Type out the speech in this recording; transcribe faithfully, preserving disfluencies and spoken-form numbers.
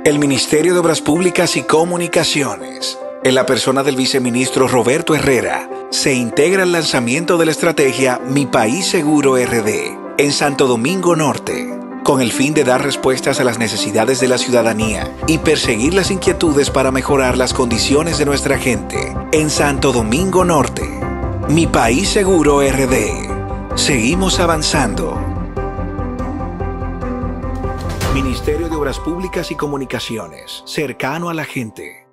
El Ministerio de Obras Públicas y Comunicaciones, en la persona del viceministro Roberto Herrera, se integra el lanzamiento de la estrategia Mi País Seguro R D en Santo Domingo Norte, con el fin de dar respuestas a las necesidades de la ciudadanía y perseguir las inquietudes para mejorar las condiciones de nuestra gente en Santo Domingo Norte. Mi País Seguro R D. Seguimos avanzando. Ministerio de Obras Públicas y Comunicaciones, cercano a la gente.